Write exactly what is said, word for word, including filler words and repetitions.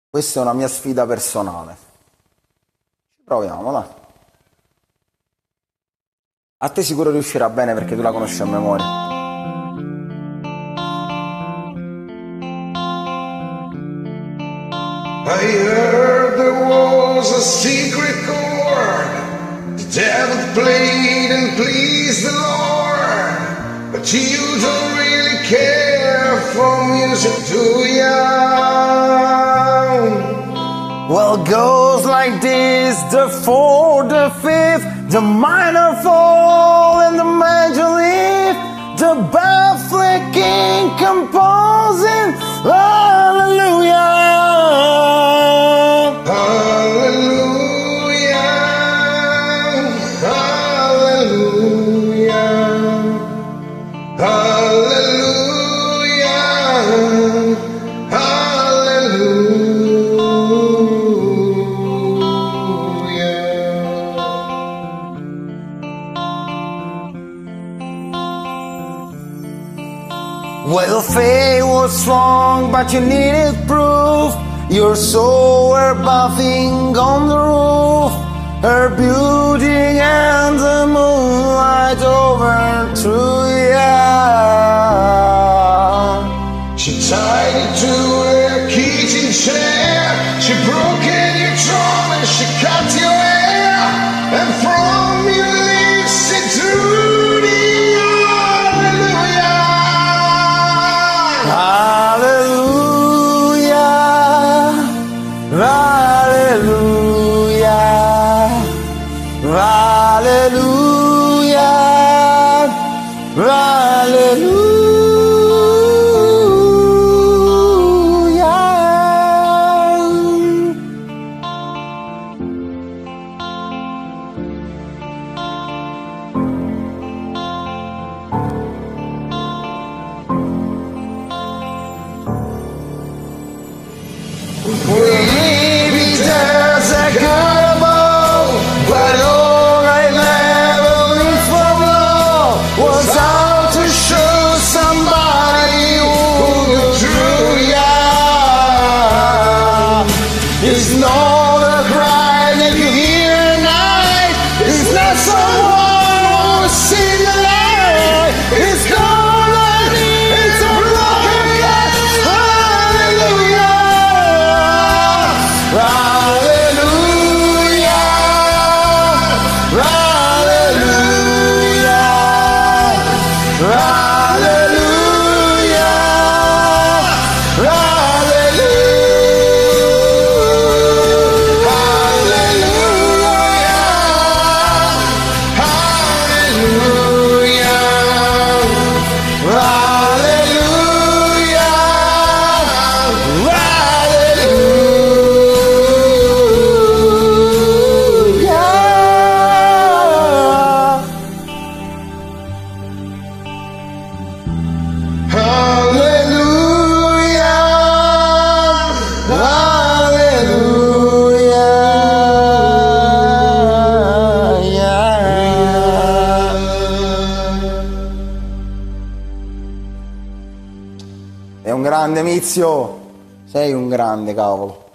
Questa è una mia sfida personale. Ci proviamo, dai. A te sicuro riuscirà bene perché tu la conosci a memoria. I heard there was a secret chord the devil played and pleased the Lord, but you don't really care for music, do ya? Well, it goes like this: the fourth, the fifth, the minor fall and the major lift, the bell flicking, composing, hallelujah. Well, faith was strong, but you needed proof. Your soul were buffing on the roof. Her beauty and the moonlight overthrew ya. She tied you to her kitchen chair. She broke in your drum and she cut your hair. And from your lips it drew the Maybe there's a girl above, but all I never lived for love was out to show somebody who drew ya. It's not a cry that you hear at night. It's not someone who's seen the light. It's gone and it's a broken glass. Hallelujah. Hallelujah, hallelujah, hallelujah, È un grande, Mizio, sei un grande, cavolo.